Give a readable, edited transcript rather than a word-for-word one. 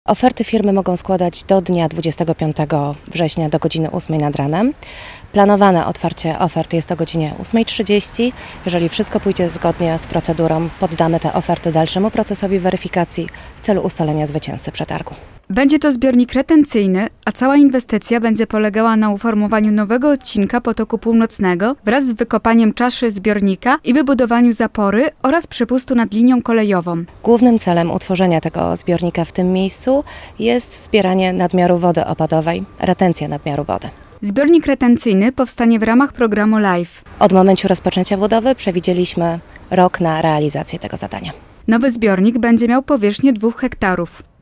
Oferty firmy mogą składać do dnia 25 września do godziny 8 nad ranem. Planowane otwarcie ofert jest o godzinie 8:30. Jeżeli wszystko pójdzie zgodnie z procedurą, poddamy te oferty dalszemu procesowi weryfikacji w celu ustalenia zwycięzcy przetargu. Będzie to zbiornik retencyjny, a cała inwestycja będzie polegała na uformowaniu nowego odcinka potoku północnego wraz z wykopaniem czaszy zbiornika i wybudowaniu zapory oraz przepustu nad linią kolejową. Głównym celem utworzenia tego zbiornika w tym miejscu jest zbieranie nadmiaru wody opadowej, retencja nadmiaru wody. Zbiornik retencyjny powstanie w ramach programu LIFE. Od momentu rozpoczęcia budowy przewidzieliśmy rok na realizację tego zadania. Nowy zbiornik będzie miał powierzchnię 2 hektarów.